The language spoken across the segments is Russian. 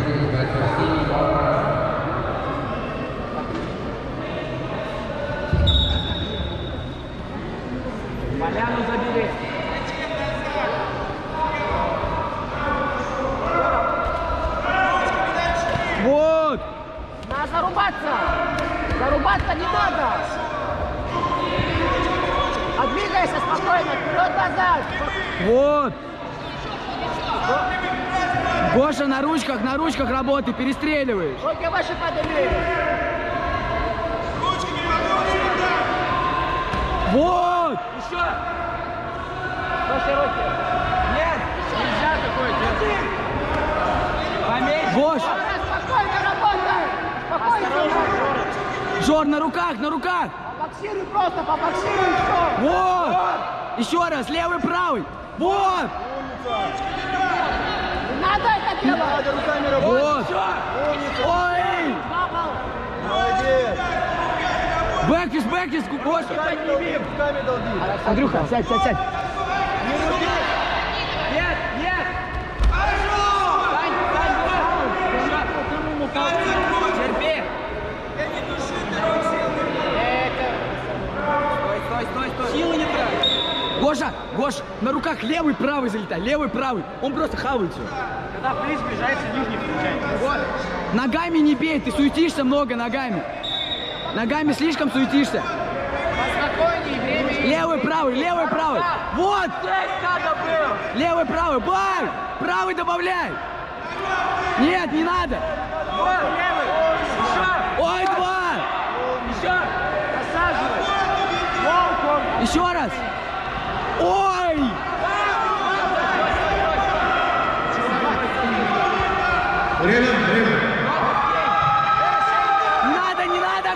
Поляну забери. Вот! Надо зарубаться! Зарубаться не надо! А двигайся спокойно, вперед-назад! Вот! Гоша, на ручках работай, перестреливаешь! Руки выше подними! Вот! Еще! Выше руки! Нет! Нельзя такое делать! Поменьше! Гош! Спокойно работай! Спокойно! Жор, на руках! Побоксируй просто, побоксируй еще! Вот! Еще раз, левый, правый! Вот! Не надо это делать! Надо руками работать. Вот! Ой! Молодец. Бэкфис, Гоша! Руками долби. Андрюха, сядь! Нет! Терпи! Стой! Силы не трать! Гоша, на руках левый, правый залетай, левый, правый. Он просто хавает все. Когда приз приезжается, нижний включается. Ногами не бей, ты суетишься много ногами. Ногами слишком суетишься. Поспокойнее, время есть. Левый, правый. Вот! Здесь надо было! Левый, правый, бай! Правый добавляй! Нет, не надо! Вот, левый! Еще! Ой, два! Еще! Насаживай! Волком! Еще раз! Ой! Время. Не надо!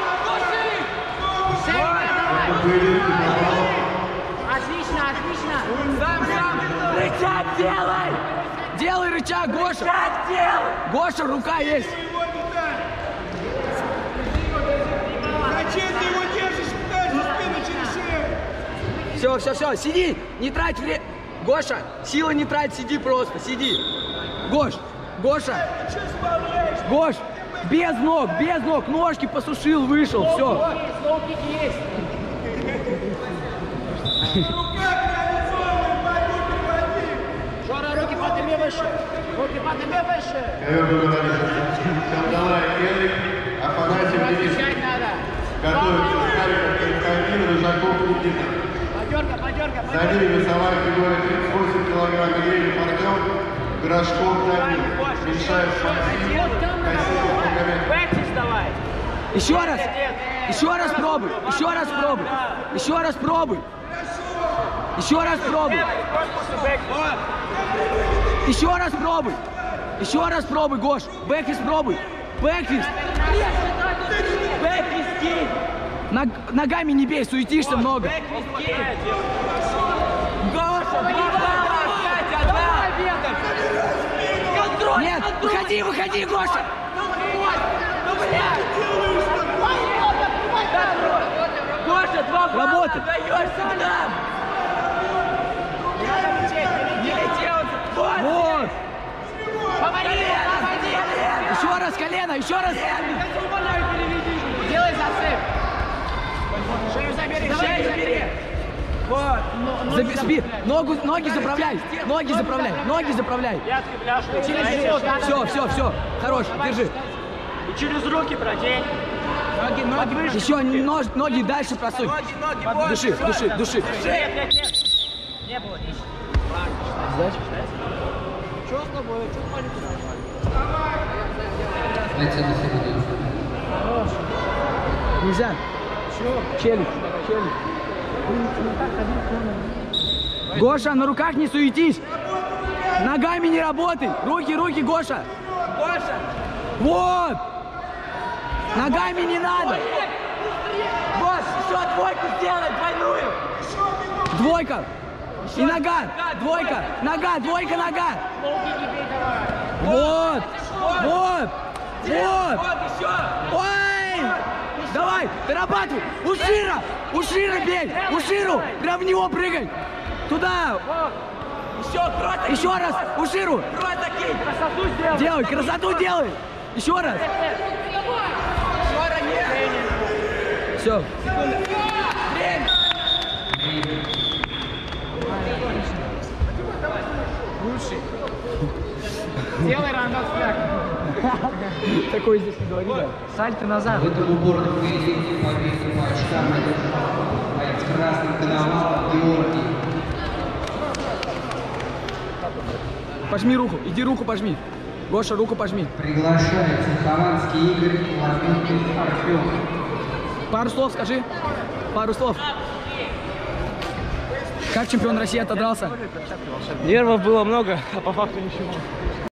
Отлично! Сам! Рычаг делай! Делай рычаг, Гоша! Рычаг делай! Гоша, рука есть! Зачем ты его держишь? Пытаешься спину через шею. Все, сиди! Не трать время! Гоша, силы не трать, сиди просто, сиди! Гоша! Гош! Без ног! Ножки посушил, вышел, все! Сноупики есть! Жора, руки подними выше! Ковер выговорится. Шамдалай Эрик, Афанасьев Денис. Отвечать надо! Готовится Харьков Константин, Рыжаков Никита. Подергай! За ними весовая категория 38 килограмм Андреев Артем, Грашков Данил, Мишаев Максим, Косяков Магомед. Бэксис давай! Еще раз пробуй! Еще раз пробуй, Гош! Бэкфис пробуй! Бэкфис! Ногами не бей, суетишься много! Нет, выходи, Гоша! Гоша, 2 балла Работай. даешься нам! Не летел! Вот! Помоги! Еще раз колено, еще раз! Делай засыв! Шею забери! Вот! Ноги заправляй! Пятки пляшку! Все, хорош, держи! И через руки продень! Ноги выше! Еще ноги дальше просунь! Души! Нет! Не было ничего! Что с тобой? Что маленький нормально? Нельзя! Челюсть! Гоша, на руках не суетись! Ногами не работай! Руки, Гоша! Вот! Ногами не надо! Гош, еще двойку сделай, двойную! Двойка! И нога! Двойка! Вот! Еще! Ой! Давай, дорабатывай! Ушира бей! Уширу! Прям в него прыгай! Туда! Еще, Еще раз! Уширу! Просто Красоту сделай. Делай, красоту делай. Еще раз. Все. Время. Лучший. Делай рандом фляг. Такой здесь не говори, да. Сальто назад. В этом уборном поединке по весу очкам с красным коновалом Георгий. Пожми руку, иди руку пожми. Гоша, руку пожми. Приглашается Хованский Игорь, Лаврентьев Артем. Пару слов скажи. Пару слов. Как чемпион России отодрался? Нервов было много, а по факту ничего.